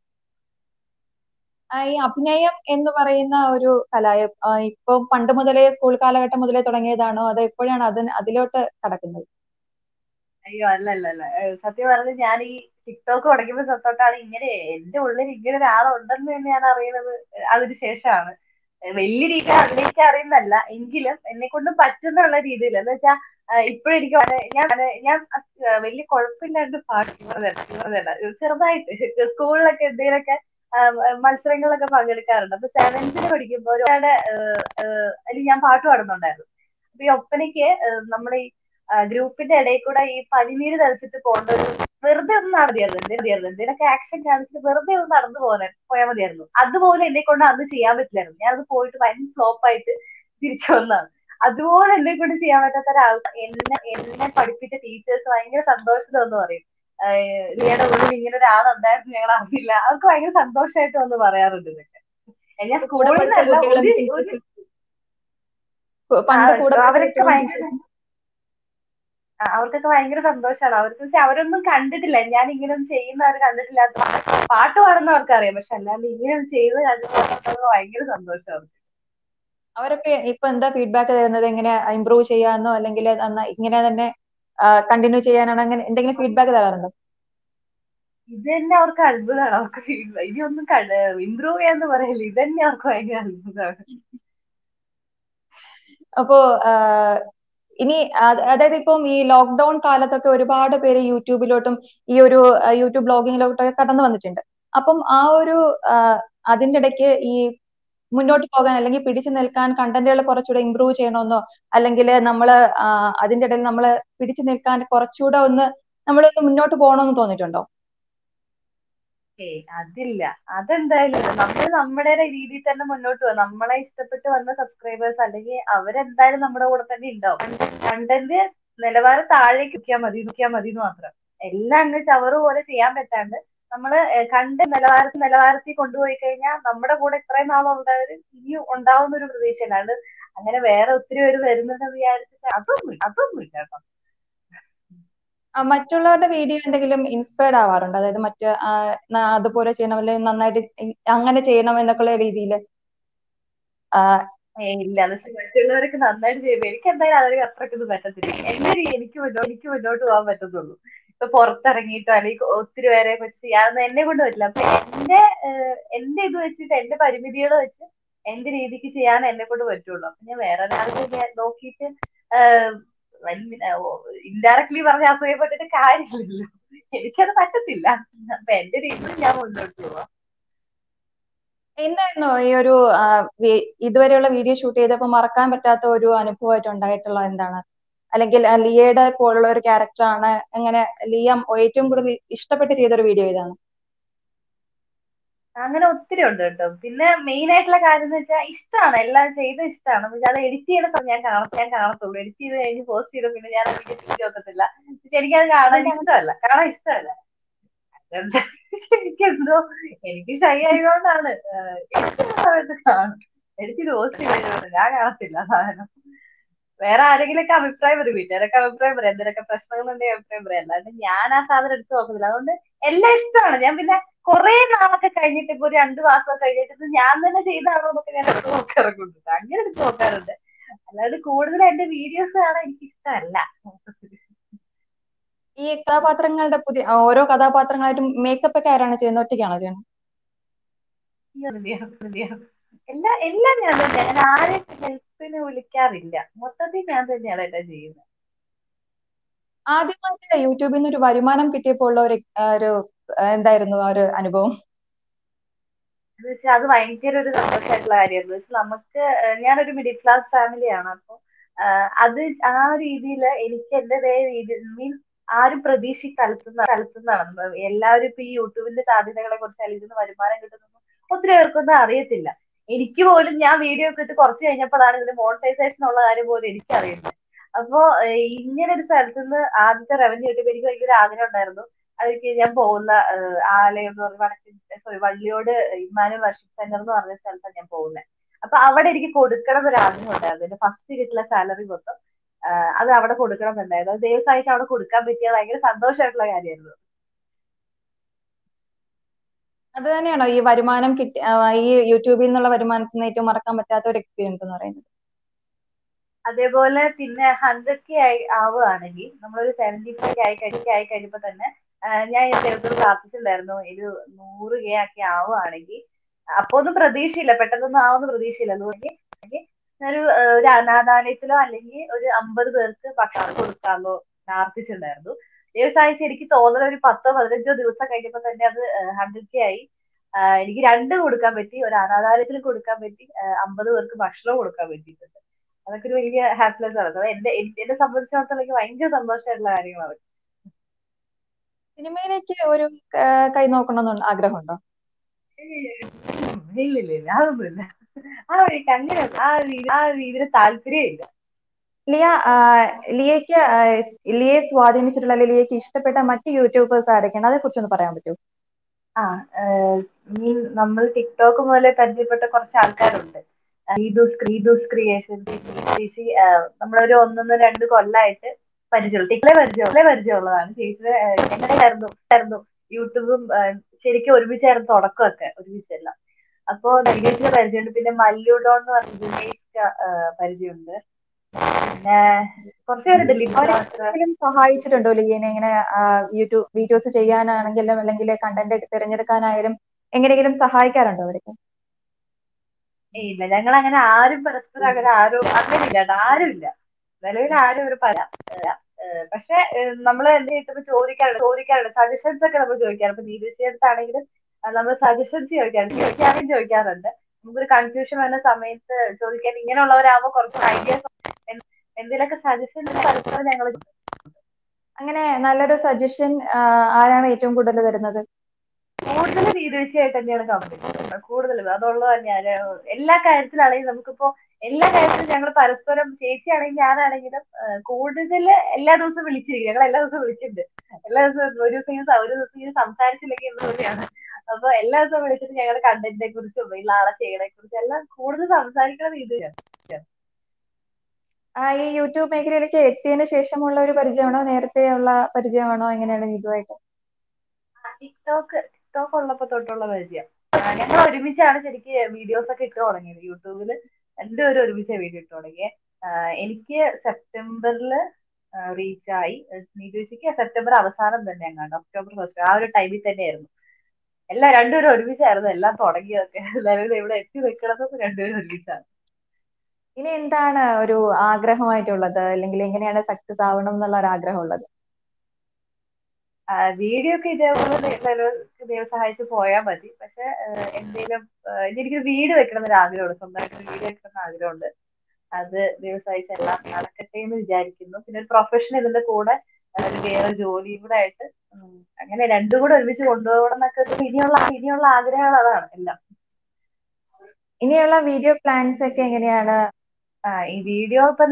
ഈ അഭിനയം എന്ന് പറയുന്ന ഒരു കല ഇപ്പൊ പണ്ട് മുതലേ സ്കൂൾ കാലഘട്ടം മുതലേ തുടങ്ങിയതാണോ അതോ എപ്പോഴാണ് അതിലോട്ട് കടക്കുന്നത്? അയ്യോ, അല്ല. സത്യം പറഞ്ഞാൽ ഞാൻ ഈ ടിക്ടോക്ക് തുടങ്ങിയപ്പോൾ തൊട്ടാണ് ഇങ്ങനെ എന്റെ ഉള്ളിൽ ഇങ്ങനെ ഒരാളുണ്ടെന്ന് തന്നെ ഞാൻ അറിയുന്നത് അതിന് ശേഷമാണ്. വലിയ രീതിയിൽ അഭിനയിക്കാൻ അറിയുന്നല്ല, എങ്കിലും എന്നെ കൊണ്ട് പറ്റുന്നുള്ള രീതിയിൽ എന്ന് വെച്ചാൽ ഇപ്പോഴും എനിക്ക് ഞാൻ വലിയ കുഴപ്പമില്ലാണ്ട് പാട്ട് ചെറുതായിട്ട് സ്കൂളിലൊക്കെ എന്തെങ്കിലുമൊക്കെ മത്സരങ്ങളിലൊക്കെ പങ്കെടുക്കാറുണ്ട്. അപ്പൊ 7th പഠിക്കുമ്പോൾ ഒരുപാട് അതിൽ ഞാൻ പാട്ട് പാടുന്നുണ്ടായിരുന്നു. അപ്പൊ ഈ ഒപ്പനയ്ക്ക് നമ്മുടെ ഈ ഗ്രൂപ്പിന്റെ ഇടയിൽ കൂടെ ഈ പനിനീര് തളിച്ചിട്ട് പോകേണ്ട ഒരു വെറുതെ ഒന്ന് നടത്തിയായിരുന്നു. എന്തെങ്കിലുമൊക്കെ ആക്ഷൻ കാണിച്ചിട്ട് വെറുതെ ഒന്ന് നടന്നു പോയാൽ മതിയായിരുന്നു. അതുപോലെ എന്നെ കൊണ്ട് അന്ന് ചെയ്യാൻ പറ്റില്ലായിരുന്നു. ഞാൻ അത് പോയിട്ട് വൻ ഫ്ലോപ്പ് ആയിട്ട് തിരിച്ചു വന്നതാണ്. അതുപോലെ എന്നെ കൊണ്ട് ചെയ്യാൻ പറ്റാത്ത ഒരാൾ എന്നെ പഠിപ്പിച്ച ടീച്ചേഴ്സ് ഭയങ്കര സന്തോഷത്തോന്ന് പറയും, ലിയയുടെ ഉള്ളിൽ ഇങ്ങനെ ഒരാളുണ്ടായിരുന്നു ഞങ്ങൾ അറിയില്ല. അവർക്ക് ഭയങ്കര സന്തോഷമായിട്ട് വന്ന് പറയാറുണ്ട് ഇതൊക്കെ. ഞാൻ സ്കൂളിൽ നിന്നല്ല അവർക്കൊക്കെ ഭയങ്കര സന്തോഷമാണ്. അവർക്ക് അവരൊന്നും കണ്ടിട്ടില്ല, ഞാൻ ഇങ്ങനെ ചെയ്യുന്നവർ കണ്ടിട്ടില്ല. പാട്ട് പാടുന്നവർക്ക് അറിയാം, പക്ഷെ അല്ലാണ്ട് ഇങ്ങനെ ചെയ്ത് കണ്ടിട്ട് ഭയങ്കര സന്തോഷമാണ്. അവരൊക്കെ ഇപ്പൊ എന്താ ഫീഡ്ബാക്ക് തരുന്നത്? എങ്ങനെ ഇമ്പ്രൂവ് ചെയ്യാന്നോ അല്ലെങ്കിൽ ഇങ്ങനെ തന്നെ കണ്ടിന്യൂ ചെയ്യാനാണോ? അങ്ങനെ എന്തെങ്കിലും ഫീഡ്ബാക്ക് തരാറുണ്ടോ? ഇത് തന്നെ അവർക്ക് അത്ഭുതമാണ്. അവർക്ക് ഇനിയൊന്നും ഇമ്പ്രൂവ് ചെയ്യാന്ന് പറയില്ല, ഇത് തന്നെ അവർക്ക് ഭയങ്കര അത്ഭുതമാണ്. അപ്പോ ഇനി അതായത് ഇപ്പം ഈ ലോക്ക്ഡൌൺ കാലത്തൊക്കെ ഒരുപാട് പേര് യൂട്യൂബിലോട്ടും ഈ ഒരു യൂട്യൂബ് ബ്ലോഗിങ്ങിലോട്ടൊക്കെ കടന്നു വന്നിട്ടുണ്ട്. അപ്പം ആ ഒരു അതിന്റെ ഇടയ്ക്ക് ഈ മുന്നോട്ട് പോകാൻ അല്ലെങ്കിൽ പിടിച്ചു നിൽക്കാൻ കണ്ടന്റുകൾ കുറച്ചുകൂടെ ഇമ്പ്രൂവ് ചെയ്യണമെന്നോ അല്ലെങ്കിൽ നമ്മള് അതിന്റെ ഇടയിൽ നമ്മൾ പിടിച്ചു നിൽക്കാൻ കുറച്ചുകൂടെ നമ്മളൊന്ന് മുന്നോട്ട് പോകണമെന്ന് തോന്നിയിട്ടുണ്ടോ? അതില്ല, അതെന്തായാലും നമ്മൾ നമ്മുടെ രീതിയിൽ തന്നെ മുന്നോട്ട് പോകും. നമ്മളെ ഇഷ്ടപ്പെട്ട് വന്ന സബ്സ്ക്രൈബേഴ്സ് അല്ലെങ്കിൽ അവരെന്തായാലും നമ്മുടെ കൂടെ തന്നെ ഉണ്ടാവും. കണ്ടന്റ് നിലവാരം താഴേക്ക് നോക്കിയാൽ മതി എന്ന് മാത്രം. എല്ലാം അങ്ങ് ചവറ് പോലെ ചെയ്യാൻ പറ്റാണ്ട് നമ്മള് കണ്ട് നിലവാരത്തിൽ കൊണ്ടുപോയി കഴിഞ്ഞാൽ നമ്മുടെ കൂടെ ഇത്രയും നാളുള്ളവര് ഇനിയും ഉണ്ടാവുന്ന ഒരു പ്രതീക്ഷയില്ല. അത് അങ്ങനെ വേറെ ഒത്തിരി പേര് വരുന്നുണ്ടെന്ന് വിചാരിച്ചിട്ട് അതൊന്നും ഇല്ല കേട്ടോ. മറ്റുള്ളവരുടെ വീഡിയോ എന്തെങ്കിലും ഇൻസ്പയർഡ് ആവാറുണ്ട്? അതായത് അതുപോലെ ചെയ്യണം അല്ലെങ്കിൽ നന്നായിട്ട് അങ്ങനെ ചെയ്യണം എന്നൊക്കെയുള്ള രീതിയിൽ. ഇല്ല, അത് മറ്റുള്ളവരൊക്കെ നന്നായിട്ട് ചെയ്യുമ്പോൾ എനിക്ക് എന്തായാലും അവർക്ക് അത്രക്കൊന്നും പറ്റത്തില്ല. എനിക്ക് മുന്നോട്ട് പോകാൻ പറ്റത്തുള്ളൂ. ഇപ്പൊ പുറത്തിറങ്ങിയിട്ടോ അല്ലെങ്കിൽ ഒത്തിരി പേരെ വെച്ച് ചെയ്യാനൊന്നും എന്നെ കൊണ്ട് പറ്റില്ല. അപ്പൊ എന്റെ ഇത് വെച്ചിട്ട് എന്റെ പരിമിതികൾ വെച്ച് എന്റെ രീതിക്ക് ചെയ്യാൻ എന്നെ കൊണ്ട് പറ്റുള്ളൂ. അപ്പൊ ഞാൻ വേറെ ഒരാൾക്ക് നോക്കിയിട്ട് ഇൻഡയറക്ട്ലി പറഞ്ഞ അസൂയപ്പെട്ടിട്ട് കാര്യമില്ലല്ലോ. എനിക്കത് പറ്റത്തില്ല. അപ്പൊ എന്റെ രീതിയിൽ ഞാൻ മുന്നോട്ട് പോവാം. എന്തായിരുന്നു ഈ ഒരു ഇതുവരെയുള്ള വീഡിയോ ഷൂട്ട് ചെയ്തപ്പോൾ മറക്കാൻ പറ്റാത്ത ഒരു അനുഭവമായിട്ട് ഉണ്ടായിട്ടുള്ള എന്താണ്? അല്ലെങ്കിൽ ലിയയുടെ പോലുള്ള ഒരു ക്യാരക്ടറാണ് എങ്ങനെ ലിയ ഏറ്റവും കൂടുതൽ ഇഷ്ടപ്പെട്ട് ചെയ്തൊരു വീഡിയോ ഇതാണ്? അങ്ങനെ ഒത്തിരി ഉണ്ട് കേട്ടോ. പിന്നെ മെയിൻ ആയിട്ടുള്ള കാര്യം എന്ന് വെച്ചാൽ ഇഷ്ടമാണ്, എല്ലാം ചെയ്ത് ഇഷ്ടമാണ്. പക്ഷെ അത് എഡിറ്റ് ചെയ്യുന്ന സമയം ഞാൻ കാണത്തുള്ളൂ. എഡിറ്റ് ചെയ്ത് കഴിഞ്ഞ് പോസ്റ്റ് ചെയ്ത് പിന്നെ ഞാൻ വീഡിയോ തിരിച്ചു നോക്കത്തില്ല. പക്ഷെ എനിക്കത് കാണാൻ ഇഷ്ടമല്ല. അതെന്താ എനിക്കെന്തോ എനിക്ക് ഷൈ ആയതുകൊണ്ടാണ്. സമയത്ത് കാണും, എഡിറ്റ് പോസ്റ്റ് ചെയ്തോണ്ട് ഞാൻ കാണത്തില്ല സാധനം. വേറെ ആരെങ്കിലൊക്കെ അഭിപ്രായം പറയും, വീട്ടുകാരൊക്കെ അഭിപ്രായം പറയാം, എന്തെങ്കിലുമൊക്കെ പ്രശ്നങ്ങളുണ്ടെങ്കിൽ അഭിപ്രായം പറയാം. അല്ലാണ്ട് ഞാൻ ആ സാധനം എടുത്ത് നോക്കുന്നില്ല. അതുകൊണ്ട് എല്ലാം ഇഷ്ടമാണ്. ഞാൻ പിന്നെ കുറെ നാളൊക്കെ കഴിഞ്ഞിട്ട് ഇപ്പൊ ഒരു 2 മാസം കഴിഞ്ഞിട്ട് ഞാൻ തന്നെ ചെയ്താണോ എന്നൊക്കെ ഞാൻ എടുത്ത് നോക്കാറുണ്ട്. അങ്ങനെ എടുത്ത് നോക്കാറുണ്ട്. അല്ലാണ്ട് കൂടുതൽ എന്റെ വീഡിയോസ് കാണാൻ എനിക്ക് ഇഷ്ടമല്ല. ഈ കഥാപാത്രങ്ങളുടെ ഓരോ കഥാപാത്രങ്ങളായിട്ടും മേക്കപ്പ് ഒക്കെ ആരാണ് ചെയ്യുന്നത്? ഒറ്റയ്ക്കാണോ ചെയ്യുന്നത്? എല്ലാം ഞാൻ തന്നെ. ഞാൻ ആരെയും ഹെൽപ്പിന് വിളിക്കാറില്ല. മൊത്തത്തിൽ ഞാൻ തന്നെയാണ് എല്ലാം ചെയ്യുന്നത്. ആദ്യമായിട്ട് യൂട്യൂബിൽ നിന്ന് ഒരു വരുമാനം കിട്ടിയപ്പോൾ ഉള്ള ഒരു എന്തായിരുന്നു ആ ഒരു അനുഭവം? എന്ന് വെച്ചാൽ അത് ഭയങ്കര ഒരു സന്തോഷമായിട്ടുള്ള കാര്യമായിരുന്നു. നമുക്ക് ഞാനൊരു മിഡിൽ ക്ലാസ് ഫാമിലിയാണ്. അപ്പൊ അത് ആ രീതിയിൽ എനിക്ക് എന്റേതായ രീതിയിൽ മീൻസ് ആരും തലത്തുന്നതാണ്. എല്ലാവരും ഇപ്പൊ ഈ യൂട്യൂബിന്റെ സാധ്യതകളെ കുറിച്ച് അല്ലെങ്കിൽ ഇതിന് വരുമാനം കിട്ടുന്നു ഒത്തിരി പേർക്കൊന്നും അറിയത്തില്ല. എനിക്ക് പോലും ഞാൻ വീഡിയോ ഒക്കെ ഇട്ട് കുറച്ച് കഴിഞ്ഞപ്പോഴാണ് ഇതിന് മോണിറ്റൈസേഷൻ ഉള്ള കാര്യം പോലും എനിക്കറിയുന്നത്. അപ്പോ ഇങ്ങനെ ഒരു സ്ഥലത്ത് നിന്ന് ആദ്യത്തെ റവന്യൂ കിട്ടിയപ്പോൾ എനിക്ക് ഭയങ്കര ആഗ്രഹം ഉണ്ടായിരുന്നു. അതൊക്കെ ഞാൻ പോകുന്ന ആലയം എന്ന് പറഞ്ഞ വള്ളിയോട് ഇമ്മാനുവൽ വർഷിപ്പ് സെന്റർ എന്ന് പറഞ്ഞ സ്ഥലത്താണ് ഞാൻ പോകുന്നത്. അപ്പൊ അവിടെ എനിക്ക് കൊടുക്കണം എന്നൊരു ആഗ്രഹം ഉണ്ടായിരുന്നു. എന്റെ ഫസ്റ്റ് കിട്ടുന്ന സാലറി മൊത്തം അത് അവിടെ കൊടുക്കണം എന്നുണ്ടായിരുന്നു. അത് ദൈവസഹായിച്ച് അവിടെ കൊടുക്കാൻ പറ്റിയത് ഭയങ്കര സന്തോഷമായിട്ടുള്ള കാര്യമായിരുന്നു. അത് തന്നെയാണോ ഈ വരുമാനം ഈ യൂട്യൂബിൽ നിന്നുള്ള വരുമാനത്തിന് ഏറ്റവും മറക്കാൻ പറ്റാത്ത ഒരു എക്സ്പീരിയൻസ് എന്ന് പറയുന്നത്? അതേപോലെ പിന്നെ 100K ആവുകയാണെങ്കിൽ നമ്മളൊരു 75 ആയി കഴിയുമ്പോൾ തന്നെ ഞാൻ ദൈവത്തോട് പ്രാർത്ഥിച്ചിട്ടുണ്ടായിരുന്നു ഒരു 100K ഒക്കെ ആവുകയാണെങ്കിൽ. അപ്പൊ ഒന്നും പ്രതീക്ഷയില്ല, പെട്ടെന്നൊന്നും ആവുന്ന പ്രതീക്ഷയില്ല. അതുകൊണ്ട് ഒരു അനാഥാലയത്തിലോ അല്ലെങ്കിൽ ഒരു 50 പേർക്ക് ഭക്ഷണം കൊടുക്കാമോ പ്രാർത്ഥിച്ചിട്ടുണ്ടായിരുന്നു. ദൈവസഹായിച്ച് എനിക്ക് തോന്നുന്നത് ഒരു 10-15 ദിവസം കഴിഞ്ഞപ്പോൾ തന്നെ അത് 100K ആയി. എനിക്ക് 2 കൊടുക്കാൻ പറ്റി, ഒരു അനാഥാലയത്തിൽ കൊടുക്കാൻ പറ്റി, 50 പേർക്ക് ഭക്ഷണം കൊടുക്കാൻ പറ്റിയിട്ടുണ്ട്. അതൊക്കെ ഒരു വലിയ ഹാപ്പിനെസ് ആണ്. എന്നെ സംബന്ധിച്ചിടത്തോളം എനിക്ക് ഭയങ്കര സന്തോഷമായിട്ടുള്ള കാര്യങ്ങളാണ്. സിനിമയിലേക്ക് ഒരു കൈ നോക്കണമെന്ന് ആഗ്രഹമുണ്ടോ? ഇല്ല, അതൊന്നുമില്ല. ആ വഴിക്ക് അങ്ങനെ ആ രീതിയിൽ താല്പര്യം ഇല്ല. ലിയ ലിയയെ സ്വാധീനിച്ചിട്ടുള്ള അല്ലെങ്കിൽ ലിയക്ക് ഇഷ്ടപ്പെട്ട മറ്റ് യൂട്യൂബേഴ്സ് ആരൊക്കെയാണ്? അതേ കുറിച്ചൊന്ന് പറയാൻ പറ്റുമോ? ആ നമ്മൾ ടിക്ടോക്ക് മുതലേ പരിചയപ്പെട്ട കുറച്ച് ആൾക്കാരുണ്ട്. റീദൂസ് ക്രിയേഷൻ ചേച്ചി നമ്മളൊരു 1-2 കൊല്ലമായിട്ട് പരിചയമുള്ളതാണ്. ചേച്ചിയുടെ എങ്ങനെയായിരുന്നു യൂട്യൂബും ശരിക്കും ഒരുമിച്ചായിരുന്നു തുടക്കമൊക്കെ, ഒരുമിച്ചല്ല. അപ്പോ ചേച്ചിയുടെ പരിചയമുണ്ട്. പിന്നെ മല്ലുഡോൺ എന്ന് പറഞ്ഞ പരിചയമുണ്ട്. പിന്നെ കുറച്ച് പേരുണ്ട്. സഹായിച്ചിട്ടുണ്ടോ ലിയനെ ഇങ്ങനെ യൂട്യൂബ് വീഡിയോസ് ചെയ്യാനാണെങ്കിലും അല്ലെങ്കിൽ കണ്ടന്റ് തിരഞ്ഞെടുക്കാനായാലും എങ്ങനെയെങ്കിലും സഹായിക്കാറുണ്ടോ അവർക്ക്? ഇല്ല, ഞങ്ങൾ അങ്ങനെ ആരും പരസ്പരം അങ്ങനെ ഇല്ല, ആരുമില്ല. നിലവിൽ ആരും ഒരു പക്ഷെ നമ്മൾ എന്ത് ചെയ്തിട്ട് ചോദിക്കാറുണ്ട് സജഷൻസ് ഒക്കെ നമ്മൾ ചോദിക്കാറുണ്ട്. ഇപ്പൊ നീതിശീലത്താണെങ്കിലും നമ്മൾ സജഷൻസ് ചോദിക്കാറുണ്ട്. നമുക്കൊരു കൺഫ്യൂഷൻ വരുന്ന സമയത്ത് ചോദിക്കാൻ ഇങ്ങനെയുള്ളവരാകുമ്പോൾ കുറച്ച് ഐഡിയാസ് എന്തെങ്കിലുമൊക്കെ സജഷൻ പരസ്പരം ഞങ്ങൾ. അങ്ങനെ നല്ലൊരു സജഷൻ ആരാണ് ഏറ്റവും കൂടുതൽ തരുന്നത്? കൂടുതൽ വീഡിയോസായിട്ട് തന്നെയാണ് കമന്റ് കൂടുതലും അതുള്ളത് തന്നെയാണ്. എല്ലാ കാര്യത്തിലാണെങ്കിൽ നമുക്കിപ്പോ എല്ലാ കാര്യത്തിലും ഞങ്ങൾ പരസ്പരം, ചേച്ചിയാണെങ്കിലും ഞാനാണെങ്കിലും കൂടുതൽ എല്ലാ ദിവസവും വിളിച്ചിരിക്കും. ഞങ്ങൾ എല്ലാ ദിവസവും വിളിച്ചിട്ടുണ്ട്. എല്ലാ ദിവസവും ഒരു ദിവസം ഇങ്ങനെ സംസാരിച്ചില്ലെങ്കിൽ എന്ന് പറയാണ്. അപ്പൊ എല്ലാ ദിവസവും വിളിച്ചിട്ട് ഞങ്ങളുടെ കണ്ടന്റിനെ കുറിച്ചും ഉള്ള ആളെ ചെയ്യണെ കുറിച്ചും എല്ലാം കൂടുതൽ സംസാരിക്കുന്നത് ഇതിലാണ്. ഈ യൂട്യൂബ് മേഖലയിലേക്ക് എത്തിയതിനു ശേഷമുള്ള ഒരു പരിചയമാണോ, നേരത്തെ ഉള്ള പരിചയമാണോ, എങ്ങനെയാണ് ഇതുമായിട്ട്? ടിക്ടോക്ക് ഉള്ളപ്പോ തൊട്ടുള്ള പരിചയം. ഞങ്ങൾ ഒരുമിച്ചാണ് ശരിക്കും വീഡിയോസ് ഒക്കെ ഇട്ട് തുടങ്ങിയത് യൂട്യൂബില്. രണ്ടുപേരും ഒരുമിച്ച് വീഡിയോ ഇട്ട് തുടങ്ങിയത്. എനിക്ക് സെപ്റ്റംബറിൽ റീച്ചായി. നീതുവെച്ചിക്ക് സെപ്റ്റംബർ അവസാനം തന്നെ അങ്ങാണ്ട് ഒക്ടോബർ ഫസ്റ്റ് ആ ഒരു ടൈമിൽ തന്നെയായിരുന്നു. രണ്ടുപേരും ഒരുമിച്ചായിരുന്നു എല്ലാം തുടങ്ങിയതൊക്കെ. എല്ലാവരും ഇവിടെ എത്തി നിൽക്കണത് രണ്ടുപേരും ഒരുമിച്ചാണ്. ഇനി എന്താണ് ഒരു ആഗ്രഹമായിട്ടുള്ളത്, അല്ലെങ്കിൽ എങ്ങനെയാണ് സക്സസ് ആവണം എന്നുള്ള ഒരു ആഗ്രഹം ഉള്ളത്? വീഡിയോ ഒക്കെ ഇതേപോലെ ദൈവം സഹായിച്ച് പോയാൽ മതി. പക്ഷെ എന്തെങ്കിലും എനിക്ക് വീട് വെക്കണം എന്നൊരു ആഗ്രഹമുണ്ട്. സ്വന്തമായിട്ട് വീട് വെക്കണം എന്ന് ആഗ്രഹമുണ്ട്. അത് ദൈവം സഹായിച്ച് എല്ലാം നടക്കട്ടെ എന്ന് വിചാരിക്കുന്നു. പിന്നെ ഒരു പ്രൊഫഷൻ ഇതിന്റെ കൂടെ വേറെ ജോലിയും കൂടെ ആയിട്ട് അങ്ങനെ രണ്ടും കൂടെ ഒരുമിച്ച് കൊണ്ടുപോകണം എന്നൊക്കെ ഇനിയുള്ള ആഗ്രഹങ്ങൾ അതാണ് എല്ലാം. ഇനിയുള്ള വീഡിയോ പ്ലാൻസ് ഒക്കെ എങ്ങനെയാണ്? ഈ വീഡിയോ ഇപ്പൊ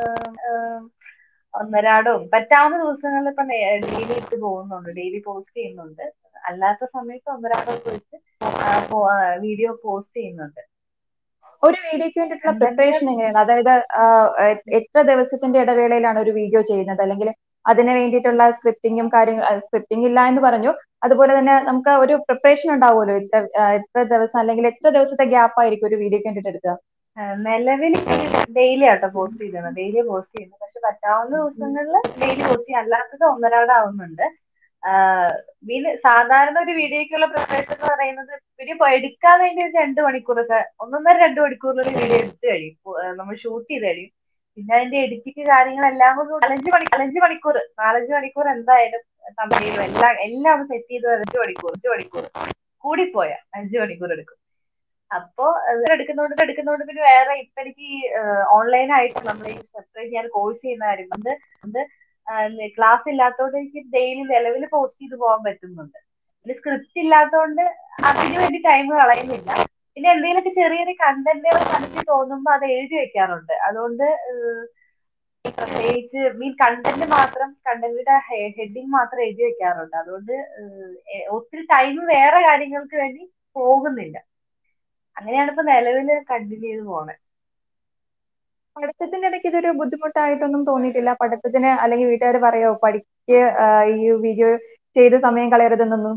ഒന്നരാടും പറ്റാവുന്ന ദിവസങ്ങളിൽ ഇപ്പൊ ഡെയിലി ഇട്ട് പോകുന്നുണ്ട്, ഡെയിലി പോസ്റ്റ് ചെയ്യുന്നുണ്ട്. അല്ലാത്ത സമയത്ത് ഒന്നരാടൊക്കെ വെച്ച് വീഡിയോ പോസ്റ്റ് ചെയ്യുന്നുണ്ട്. ഒരു വീഡിയോക്ക് വേണ്ടിയിട്ടുള്ള പ്രിപ്പറേഷൻ എങ്ങനെയാണ്? അതായത് എത്ര ദിവസത്തിന്റെ ഇടവേളയിലാണ് ഒരു വീഡിയോ ചെയ്യുന്നത്, അല്ലെങ്കിൽ അതിന് വേണ്ടിയിട്ടുള്ള സ്ക്രിപ്റ്റിങ്ങും സ്ക്രിപ്റ്റിംഗ് ഇല്ല എന്ന് പറഞ്ഞു, അതുപോലെ തന്നെ നമുക്ക് ഒരു പ്രിപ്പറേഷൻ ഉണ്ടാവുമല്ലോ, എത്ര ദിവസം അല്ലെങ്കിൽ എത്ര ദിവസത്തെ ഗ്യാപ്പ് ആയിരിക്കും ഒരു വീഡിയോക്ക് വേണ്ടിയിട്ട് എടുക്കുക? നിലവിൽ ഡെയിലി ആട്ടോ പോസ്റ്റ് ചെയ്യുന്നത്, ഡെയിലി പോസ്റ്റ് ചെയ്യുന്നത്. പക്ഷെ പറ്റാവുന്ന ദിവസങ്ങളിൽ ഡെയിലി പോസ്റ്റ് ചെയ്യും, അല്ലാത്തത് ഒന്നരാടാവുന്നുണ്ട്. സാധാരണ ഒരു വീഡിയോക്കുള്ള പ്രിപ്പറേഷൻ എന്ന് പറയുന്നത് വീഡിയോ എടുക്കാൻ വേണ്ടി ഒരു 2 മണിക്കൂറൊക്കെ, 1.5-2 മണിക്കൂറിലൊരു വീഡിയോ എടുത്ത് കഴിയും. നമ്മൾ ഷൂട്ട് ചെയ്ത് കഴിയും. പിന്നെ അതിന്റെ എഡിറ്റിംഗ് കാര്യങ്ങളെല്ലാം കൂടി 4-5 മണിക്കൂർ എന്തായാലും തമിഴിലും എല്ലാം സെറ്റ് ചെയ്ത് 5 മണിക്കൂർ കൂടിപ്പോയ 5 മണിക്കൂർ എടുക്കും. അപ്പോ എടുക്കുന്നോണ്ട് പിന്നെ വേറെ ഇപ്പൊ എനിക്ക് ഓൺലൈനായിട്ട് നമ്മൾ ഈ സെപ്പറേറ്റ് ഞാൻ കോഴ്സ് ചെയ്യുന്ന കാര്യം അത് ക്ലാസ് ഇല്ലാത്തതുകൊണ്ട് എനിക്ക് ഡെയിലി നിലവിൽ പോസ്റ്റ് ചെയ്ത് പോകാൻ പറ്റുന്നുണ്ട്. പിന്നെ സ്ക്രിപ്റ്റ് ഇല്ലാത്തതുകൊണ്ട് അതിന് വേണ്ടി ടൈം കളയുന്നില്ല. പിന്നെ എന്തെങ്കിലുമൊക്കെ ചെറിയ ചെറിയ കണ്ടന്റുകൾ മനസ്സിൽ തോന്നുമ്പോൾ അത് എഴുതി വെക്കാറുണ്ട്. അതുകൊണ്ട് പ്രത്യേകിച്ച് കണ്ടന്റിന്റെ ഹെഡിങ് മാത്രം എഴുതി വെക്കാറുണ്ട്. അതുകൊണ്ട് ഒത്തിരി ടൈം വേറെ കാര്യങ്ങൾക്ക് വേണ്ടി പോകുന്നില്ല. അങ്ങനെയാണ് ഇപ്പൊ നിലവിൽ കണ്ടിന്യൂ ചെയ്ത് പോണേ. പഠിത്തത്തിന്റെ ഇടയ്ക്ക് ഇതൊരു ബുദ്ധിമുട്ടായിട്ടൊന്നും തോന്നിയിട്ടില്ല? പഠിത്തത്തിന് അല്ലെങ്കിൽ വീട്ടുകാർ പറയോ പഠിക്ക് ഈ വീഡിയോ ചെയ്ത് സമയം കളയരുതെന്നൊന്നും?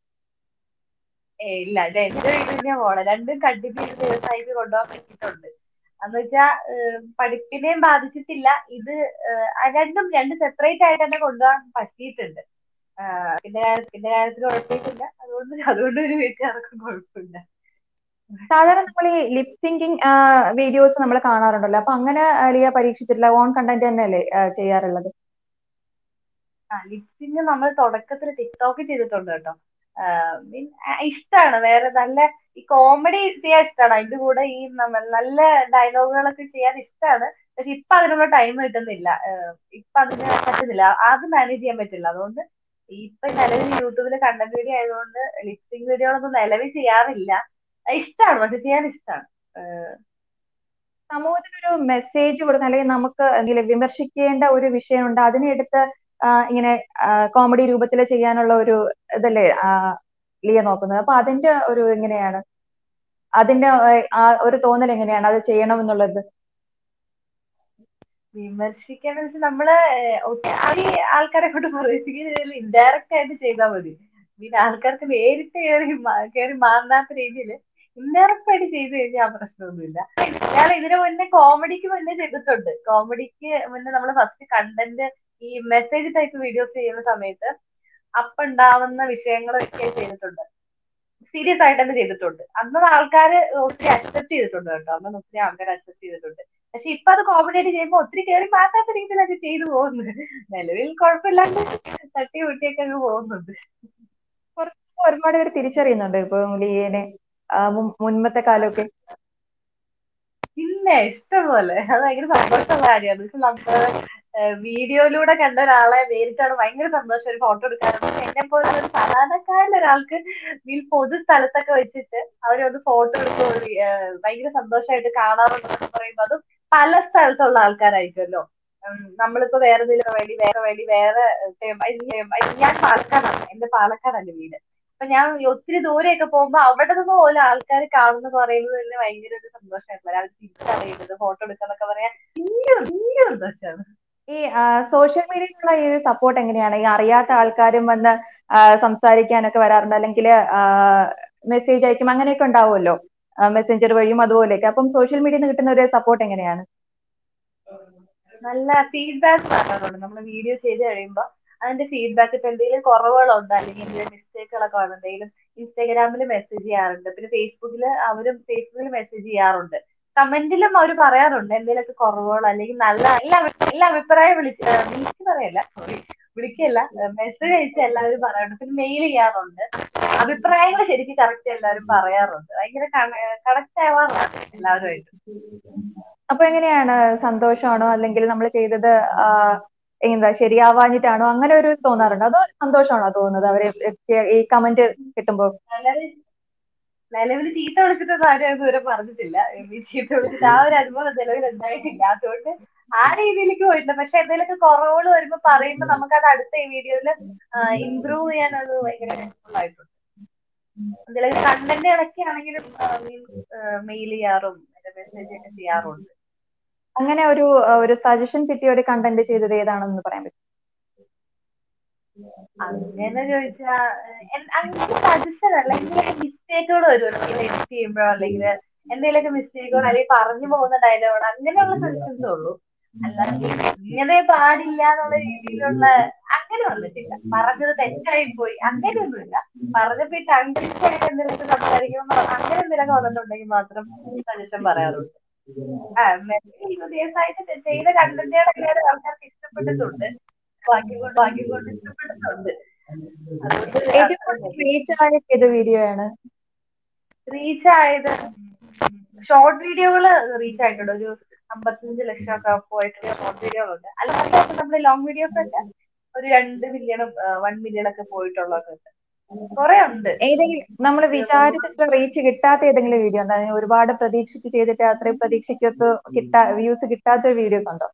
ഇല്ല, എന്റെ വീട്ടിൽ തന്നെയാ പോണേ. രണ്ടും കണ്ടിന്യൂ ചെയ്ത് ദിവസമായിട്ട് കൊണ്ടുപോകാൻ പറ്റിയിട്ടുണ്ട്. എന്ന് വെച്ചാ പഠിപ്പിനെയും ബാധിച്ചിട്ടില്ല. ഇത് രണ്ട് സെപ്പറേറ്റ് ആയിട്ട് തന്നെ കൊണ്ടുപോകാൻ പറ്റിയിട്ടുണ്ട്. പിന്നെ കാര്യത്തിൽ കുഴപ്പമില്ല. അതുകൊണ്ട് ഒരു വീട്ടുകാർക്കും കുഴപ്പമില്ല. സാധാരണ നമ്മൾ ഈ ലിപ് സിങ്കിങ് വീഡിയോസ് നമ്മൾ കാണാറുണ്ടല്ലോ, അപ്പൊ അങ്ങനെ ലിയ പരീക്ഷിച്ചിട്ടില്ല? ഓൺ കണ്ടന്റ് തന്നെയല്ലേ ചെയ്യാറുള്ളത്? ലിപ്സിങ് നമ്മൾ തുടക്കത്തിൽ ടിക്ടോക്ക് ചെയ്തിട്ടുണ്ട് കേട്ടോ. ഇഷ്ടമാണ്. വേറെ നല്ല ഈ കോമഡി ചെയ്യാൻ ഇഷ്ടമാണ്. അതിന്റെ കൂടെ ഈ നല്ല ഡയലോഗുകളൊക്കെ ചെയ്യാൻ ഇഷ്ടമാണ്. പക്ഷെ ഇപ്പൊ അതിനുള്ള ടൈം കിട്ടുന്നില്ല. ഇപ്പൊ അതിന് പറ്റുന്നില്ല, അത് മാനേജ് ചെയ്യാൻ പറ്റില്ല. അതുകൊണ്ട് ഇപ്പൊ നിലവിൽ യൂട്യൂബിൽ കണ്ടന്റ് വീഡിയോ ആയതുകൊണ്ട് ലിപ്സിങ് വീഡിയോകളൊന്നും നിലവിൽ ചെയ്യാറില്ല. ഇഷ്ടമാണ്, പക്ഷെ ചെയ്യാൻ ഇഷ്ടമാണ്. സമൂഹത്തിനൊരു മെസ്സേജ് കൊടുക്കുന്ന, അല്ലെങ്കിൽ നമുക്ക് എന്തെങ്കിലും വിമർശിക്കേണ്ട ഒരു വിഷയമുണ്ട്, അതിനെടുത്ത് ഇങ്ങനെ കോമഡി രൂപത്തിൽ ചെയ്യാനുള്ള ഒരു ഇതല്ലേ ലിയ നോക്കുന്നത്? അപ്പൊ അതിന്റെ ഒരു എങ്ങനെയാണ്, അതിന്റെ ആ ഒരു തോന്നൽ എങ്ങനെയാണ് അത് ചെയ്യണം എന്നുള്ളത്? വിമർശിക്കാന്ന് വെച്ചാൽ നമ്മള് ആൾക്കാരെ കൊണ്ട് പ്രവേശിക്കുന്ന ഇൻഡയറക്റ്റ് ആയിട്ട് ചെയ്താൽ മതി. പിന്നെ ആൾക്കാർക്ക് നേരിട്ട് കയറി മാറാത്ത രീതിയിൽ ഇൻഡയറക്റ്റ് ആയിട്ട് ചെയ്ത് കഴിഞ്ഞാൽ ആ പ്രശ്നമൊന്നുമില്ല. ഞാൻ ഇതിനു മുന്നേ കോമഡിക്ക് മുന്നേ ചെയ്തിട്ടുണ്ട്. കോമഡിക്ക് മുന്നേ നമ്മൾ ഫസ്റ്റ് കണ്ടന്റ് ഈ മെസ്സേജ് ടൈപ്പ് വീഡിയോസ് ചെയ്യുന്ന സമയത്ത് അപ്പൊ ഉണ്ടാവുന്ന വിഷയങ്ങൾ വെച്ച് ചെയ്തിട്ടുണ്ട്. സീരിയസ് ആയിട്ട് തന്നെ ചെയ്തിട്ടുണ്ട്. അന്ന് ആൾക്കാർ ഒത്തിരി അക്സെപ്റ്റ് ചെയ്തിട്ടുണ്ട് കേട്ടോ. അന്ന് ഒത്തിരി ആൾക്കാർ അക്സെപ്റ്റ് ചെയ്തിട്ടുണ്ട്. പക്ഷെ ഇപ്പൊ അത് കോമഡി ആയിട്ട് ചെയ്യുമ്പോൾ ഒത്തിരി കയറി മാറ്റാത്ത രീതിയിലൊക്കെ ചെയ്തു പോകുന്നത്. നിലവിൽ കുഴപ്പമില്ലാണ്ട് തട്ടി കുട്ടിയൊക്കെ അങ്ങ് പോകുന്നുണ്ട്. ഒരുപാട് പേര് തിരിച്ചറിയുന്നുണ്ട് ഇപ്പൊ ലിയനെ മുൻപത്തെ കാലമൊക്കെ? ഇല്ല, ഇഷ്ടംപോലെ. അത് ഭയങ്കര സന്തോഷമുള്ള കാര്യമാണ്. നമ്മള് വീഡിയോയിലൂടെ കണ്ട ഒരാളെ നേരിട്ടാണ് ഭയങ്കര സന്തോഷം ഒരു ഫോട്ടോ എടുക്കാറുണ്ട്. എന്നെ പോലെ ഒരു സാധാരണക്കാരൻ ഒരാൾക്ക് ഈ പൊതു സ്ഥലത്തൊക്കെ വെച്ചിട്ട് അവരൊന്ന് ഫോട്ടോ എടുക്കുമ്പോൾ ഭയങ്കര സന്തോഷമായിട്ട് കാണാറുണ്ടെന്ന് പറയുമ്പോൾ അതും പല സ്ഥലത്തുള്ള ആൾക്കാരായിരിക്കുമല്ലോ. നമ്മളിപ്പോ വേറെ എന്തെങ്കിലും വേറെ ഞാൻ പാലക്കാടാണ്, എന്റെ പാലക്കാടാണ് വീട്. അപ്പൊ ഞാൻ ഒത്തിരി ദൂരെയൊക്കെ പോകുമ്പോ അവിടെ നിന്ന് പോലും ആൾക്കാർ കാണുന്ന പറയുന്നത് തന്നെ ഭയങ്കര ഒരു സന്തോഷമായിരുന്നു. ഒരാൾ തിരിച്ചറിയുന്നത് ഫോട്ടോ എടുക്കാന്നൊക്കെ പറയാൻ ഭയങ്കര സന്തോഷമാണ്. ഈ സോഷ്യൽ മീഡിയയിലുള്ള ഈ ഒരു സപ്പോർട്ട് എങ്ങനെയാണ്? ഈ അറിയാത്ത ആൾക്കാരും വന്ന് സംസാരിക്കാനൊക്കെ വരാറുണ്ട്, അല്ലെങ്കിൽ മെസ്സേജ് അയക്കും, അങ്ങനെയൊക്കെ ഉണ്ടാവുമല്ലോ, മെസ്സഞ്ചർ വഴിയും അതുപോലെയൊക്കെ. അപ്പം സോഷ്യൽ മീഡിയയിൽ നിന്ന് കിട്ടുന്ന ഒരു സപ്പോർട്ട് എങ്ങനെയാണ്? നല്ല ഫീഡ്ബാക്ക് പറയാറുണ്ട്. നമ്മൾ വീഡിയോ ചെയ്ത് കഴിയുമ്പോ അതിന്റെ ഫീഡ്ബാക്ക്, ഇപ്പൊ എന്തെങ്കിലും കുറവുകളുണ്ടോ അല്ലെങ്കിൽ എന്തെങ്കിലും മിസ്റ്റേക്കുകളൊക്കെ വന്നു എന്തെങ്കിലും ഇൻസ്റ്റാഗ്രാമിൽ മെസ്സേജ് ചെയ്യാറുണ്ട്. പിന്നെ ഫേസ്ബുക്കിൽ മെസ്സേജ് ചെയ്യാറുണ്ട്. കമന്റിലും അവർ പറയാറുണ്ട് എന്തെങ്കിലുമൊക്കെ കുറവുകളോ അല്ലെങ്കിൽ എല്ലാ അഭിപ്രായം വിളിച്ച് പറയല്ല, സോറി, വിളിക്കല്ല, മെസ്സേജ് അയച്ച് എല്ലാവരും പറയാറുണ്ട്. പിന്നെ മെയിൽ ചെയ്യാറുണ്ട്. അഭിപ്രായങ്ങൾ ശരിക്കും കറക്റ്റ് എല്ലാവരും പറയാറുണ്ട്. ഭയങ്കര കണക്ട് ആവാറാണ് എല്ലാവരുമായിട്ട്. അപ്പൊ എങ്ങനെയാണ്? സന്തോഷമാണോ, അല്ലെങ്കിൽ നമ്മൾ ചെയ്തത് എന്താ ശരിയാവാഞ്ഞിട്ടാണോ, അങ്ങനെ ഒരു തോന്നാറുണ്ടോ? അതോ സന്തോഷമാണോ തോന്നുന്നത് അവരെ ഈ കമന്റ് കിട്ടുമ്പോ? നിലവിൽ ചീത്ത വിളിച്ചിട്ടൊന്നും ആരും ഇതുവരെ പറഞ്ഞിട്ടില്ല. ചീത്ത വിളിച്ചിട്ട് ആ ഒരു അനുഭവം നിലവിൽ ഉണ്ടായിട്ടില്ല. അതുകൊണ്ട് ആ രീതിയിലേക്ക് പോയിട്ടില്ല. പക്ഷെ എന്തെങ്കിലുമൊക്കെ കുറവുകൾ വരുമ്പോ പറയുമ്പോ നമുക്കത് അടുത്ത ഈ വീഡിയോയില് ഇമ്പ്രൂവ് ചെയ്യാൻ അത് ഭയങ്കര ഹെൽപ്ഫുൾ ആയിട്ടുണ്ട്. എന്തെങ്കിലും കണ്ടന്റുകളൊക്കെ ആണെങ്കിലും മെയിൽ ചെയ്യാറും മെസ്സേജ് ഒക്കെ ചെയ്യാറുണ്ട്. അങ്ങനെ ഒരു സജഷൻ കിട്ടിയ ഒരു കണ്ടന്റ് ചെയ്തത് ഏതാണെന്ന് പറയാൻ പറ്റും? അങ്ങനെ ചോദിച്ചാ അങ്ങനെ സജഷൻ അല്ല, എന്തെങ്കിലും മിസ്റ്റേക്കുകൾ വരുമല്ലോ എഡിറ്റ് ചെയ്യുമ്പോഴോ അല്ലെങ്കിൽ എന്തെങ്കിലുമൊക്കെ മിസ്റ്റേക്കുകൾ അല്ലെങ്കിൽ പറഞ്ഞു പോകുന്ന ഡയലോഗുകൾ, അങ്ങനെയുള്ള സജഷൻസേ ഉള്ളൂ. അല്ലാതെ ഇങ്ങനെ പാടില്ല എന്നുള്ള രീതിയിലുള്ള അങ്ങനെ വന്നിട്ടില്ല. പറഞ്ഞത് തെറ്റായി പോയി അങ്ങനെയൊന്നുമില്ല. പറഞ്ഞപ്പോ ഈ കണ്ടിട്ട് എന്തെങ്കിലുമൊക്കെ സംസാരിക്കുമ്പോൾ അങ്ങനെ എന്തെങ്കിലുമൊക്കെ വന്നിട്ടുണ്ടെങ്കിൽ മാത്രം സജഷൻ പറയാറുണ്ട്. ദിവസമായിട്ട് ചെയ്ത കണ്ടന്റുകളൊക്കെ ആൾക്കാർക്ക് ഇഷ്ടപ്പെട്ടിട്ടുണ്ട്. ബാക്കി കൊണ്ട് ഇഷ്ടപ്പെടുന്നുണ്ട്. അതുകൊണ്ട് ഏറ്റവും കൂടുതൽ റീച്ച് ആയ ഏത് വീഡിയോ ആണ്? റീച്ച് ആയത് ഷോർട്ട് വീഡിയോകള് റീച്ച് ആയിട്ടുണ്ട്. ഒരു 55 ലക്ഷം ഒക്കെ പോയിട്ടുള്ള ഷോർട്ട് വീഡിയോകളുണ്ട്. അല്ലാതെ നമ്മുടെ ലോങ് വീഡിയോസ് ഒക്കെ ഒരു 2 മില്യണും 1 മില്യൺ ഒക്കെ പോയിട്ടുള്ളതൊക്കെ ഉണ്ട്. കുറെ ഉണ്ട്. ഏതെങ്കിലും നമ്മൾ വിചാരിച്ചിട്ടുള്ള റീച്ച് കിട്ടാത്ത ഏതെങ്കിലും വീഡിയോ ഉണ്ടോ? ഒരുപാട് പ്രതീക്ഷിച്ച് ചെയ്തിട്ട് അത്രയും പ്രതീക്ഷയ്ക്കൊത്ത് വ്യൂസ് കിട്ടാത്ത വീഡിയോസ് ഉണ്ടോ?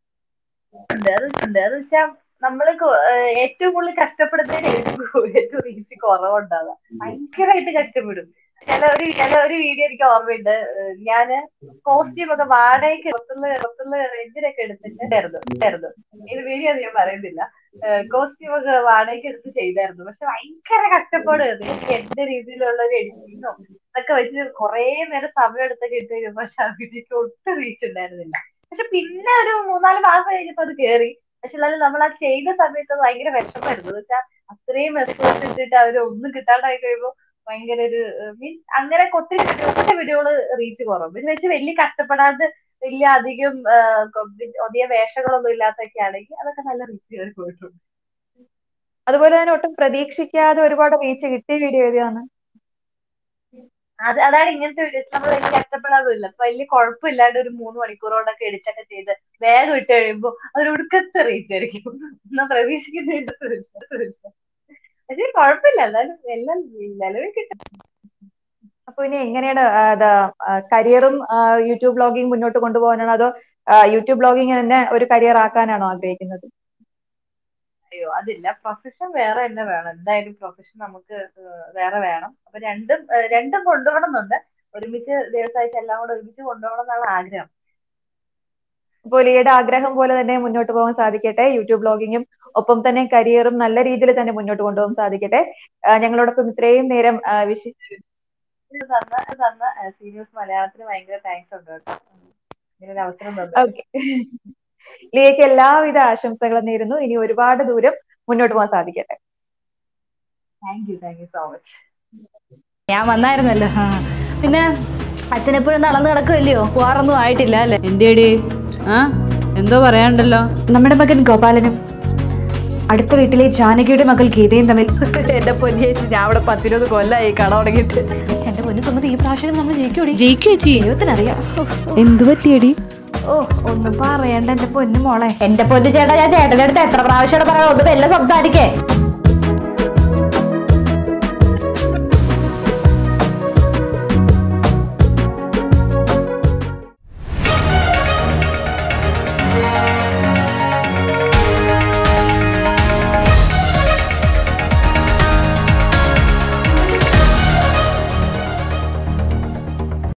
അത് വെച്ചാൽ നമ്മള് ഏറ്റവും കൂടുതൽ കഷ്ടപ്പെടുന്നതിന് ഏറ്റവും റീച്ച് കുറവുണ്ടാവുക. ഭയങ്കരമായിട്ട് കഷ്ടപ്പെടും. ചില ഒരു വീഡിയോ എനിക്ക് ഓർമ്മയുണ്ട്. ഞാന് കോസ്റ്റ്യൂം ഒക്കെ വാടകയ്ക്ക് പുറത്തുള്ള റെന്റിനൊക്കെ എടുത്തിട്ടായിരുന്നു. ഏത് വീഡിയോ ഞാൻ പറയുന്നില്ല. കോസ്റ്റ്യൂം ഒക്കെ വാടകയ്ക്ക് എടുത്ത് ചെയ്തായിരുന്നു. പക്ഷെ ഭയങ്കര കഷ്ടപ്പാടായിരുന്നു. എനിക്ക് എന്റെ രീതിയിലുള്ള ഒരു എഡിറ്റിങ്ങോ അതൊക്കെ വെച്ച് കുറെ നേരം സമയം എടുത്തൊക്കെ ഇട്ട് കഴിഞ്ഞപ്പോ പക്ഷെ ആ വീഡിയോക്ക് ഒട്ടും റീച്ച് ഉണ്ടായിരുന്നില്ല. പക്ഷെ പിന്നെ ഒരു 3-4 മാസം കഴിഞ്ഞപ്പോ അത് കേറി. പക്ഷെ എന്നാലും നമ്മൾ ആ ചെയ്ത സമയത്ത് ഭയങ്കര വിഷമായിരുന്നു. എന്ന് വെച്ചാൽ അത്രയും എഫേർട്ട് ഇട്ടിട്ട് അവര് ഒന്നും കിട്ടാണ്ടായി കഴിയുമ്പോ ഭയങ്കര ഒരു മീൻസ് അങ്ങനെ ഒത്തിരി വീഡിയോകള് റീച്ച് കുറവും. ഇത് വെച്ച് വലിയ കഷ്ടപ്പെടാതെ വലിയ അധികം വലിയ വേഷങ്ങളൊന്നും ഇല്ലാത്തൊക്കെ ആണെങ്കിൽ അതൊക്കെ നല്ല റീച്ച് കയറി പോയിട്ടുണ്ട്. അതുപോലെ തന്നെ ഒട്ടും പ്രതീക്ഷിക്കാതെ ഒരുപാട് റീച്ച് കിട്ടിയ വീഡിയോ ഏതാണ്? അതാണ് ഇങ്ങനത്തെ വീഡിയോസ് നമ്മൾ വലിയ കഷ്ടപ്പെടാറില്ല. അപ്പൊ വലിയ കുഴപ്പമില്ലാണ്ട് ഒരു 3 മണിക്കൂറോടൊക്കെ എഡിറ്റൊക്കെ ചെയ്ത് വേഗം ഇട്ട് കഴിയുമ്പോ അതൊരു ഒടുക്കത്തെ റീച്ച് ആയിരിക്കും. എന്നാ പ്രതീക്ഷിക്കുന്നുണ്ട്. പക്ഷെ കുഴപ്പമില്ല, എന്നാലും എല്ലാം നിലവിൽ കിട്ടും. അപ്പൊ ഇനി എങ്ങനെയാണ് കരിയറും യൂട്യൂബ് ബ്ലോഗിംഗ് മുന്നോട്ട് കൊണ്ടുപോകാനാണോ, അതോ യൂട്യൂബ് ബ്ലോഗിംഗ് തന്നെ ഒരു കരിയർ ആക്കാനാണോ ആഗ്രഹിക്കുന്നത്? അയ്യോ, അതില്ല. പ്രൊഫഷൻ വേറെ തന്നെ വേണം. എന്തായാലും പ്രൊഫഷൻ നമുക്ക് വേറെ വേണം. അപ്പൊ രണ്ടും കൊണ്ടുപോകണം എന്നുണ്ട്. ഒരുമിച്ച് ദിവസമായിട്ട് എല്ലാം കൂടെ ഒരുമിച്ച് കൊണ്ടുപോകണം എന്നാണ് ആഗ്രഹം. അപ്പോൾ ലിയയുടെ ആഗ്രഹം പോലെ തന്നെ മുന്നോട്ട് പോകാൻ സാധിക്കട്ടെ. യൂട്യൂബ് ബ്ലോഗിങ്ങും ഒപ്പം തന്നെ കരിയറും നല്ല രീതിയിൽ തന്നെ മുന്നോട്ട് കൊണ്ടുപോകാൻ സാധിക്കട്ടെ. ഞങ്ങളോടൊപ്പം ഇത്രയും നേരം തന്ന സീരിയസ് മലയാളത്തിന് ഭയങ്കര താങ്ക്സ് ഉണ്ട് കേട്ടോ. ഇങ്ങനെ അവസരം തന്നു. ഓക്കെ, ലിയയ്ക്ക് എല്ലാവിധ ആശംസകളും നേരുന്നു. ഇനി ഒരുപാട് ദൂരം മുന്നോട്ട് പോകാൻ സാധിക്കട്ടെ. Thank you so much. ഞാൻ വന്നായിരുന്നല്ലോ. പിന്നെ അച്ഛനെപ്പോഴും നടന്നു കിടക്കുമല്ലയോ, പോവാറൊന്നും ആയിട്ടില്ല അല്ലേ? എന്തേടി? എന്തോ പറയാനുണ്ടല്ലോ. നമ്മുടെ മകൻ ഗോപാലനും അടുത്ത വീട്ടിലെ ജാനകിയുടെ മകൾ ഗീതയും തമ്മിൽ. എന്റെ പൊന്നിയേച്ചി, ഞാൻ അവിടെ 10-20 കൊല്ലായി കട തുടങ്ങിയിട്ട്. എന്റെ പൊന്നു സുമതി, ഈ പ്രാവശ്യം നമ്മൾ ജയിക്കും ചേച്ചി. ദൈവത്തിനറിയാം. എന്തു പറ്റിയടി? ഓ ഒന്നും പറയണ്ട എന്റെ പൊന്നു മോളെ. എന്റെ പൊന്നു ചേട്ടാ, ഞാൻ ചേട്ടന്റെ അടുത്ത് എത്ര പ്രാവശ്യമാണ് പറയാം, ഒന്ന് വല്ല സംസാരിക്കേ.